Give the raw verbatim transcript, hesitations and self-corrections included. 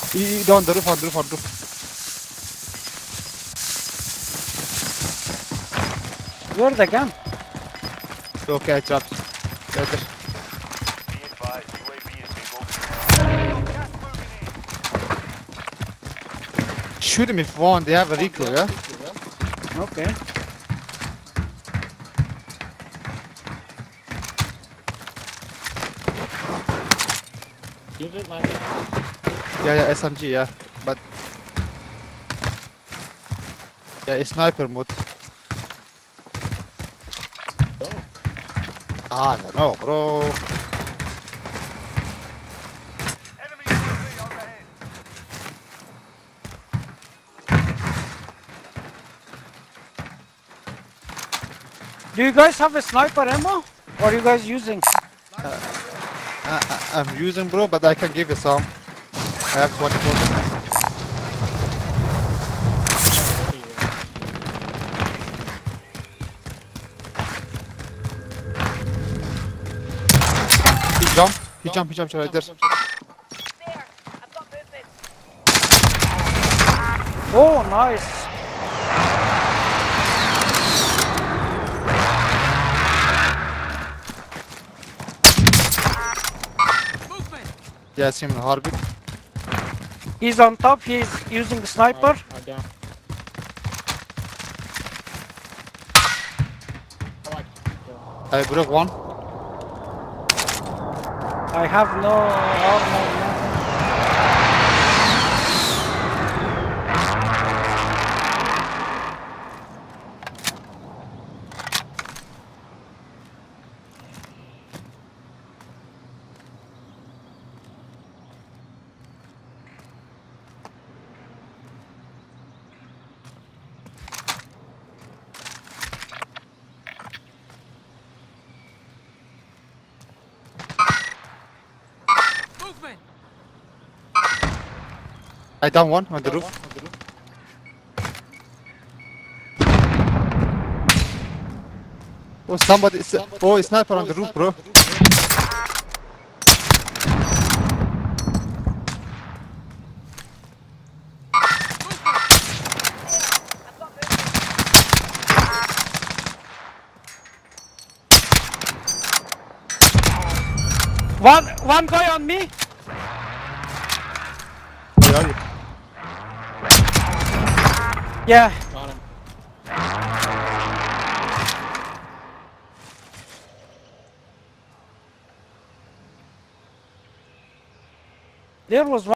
He, he on the roof, on the roof, on the roof. Where's the gun? Okay, I dropped. Right there. Be advised, U A V is bingo. Shoot him if you want, they have a recoil, yeah? Okay. Use it like Yeah, yeah, S M G, yeah. But... Yeah, it's sniper mode. Ah, I don't know, bro. Enemy U A V overhead. Do you guys have a sniper ammo? Or are you guys using? I, I, I'm using, bro, but I can give you some. I have twenty-four. He jumped. He jumped. He jumped right there. There. I've got movement. Oh, nice. Yeah, I see him in the heartbeat. He's on top. He's using the sniper. I down. I like it. I broke one. I have no armor. I down one on the roof. Oh, somebody. Oh, a sniper on the roof, bro. I've got movement. One, one guy on me. Where are you? Yeah. Got him. There was one.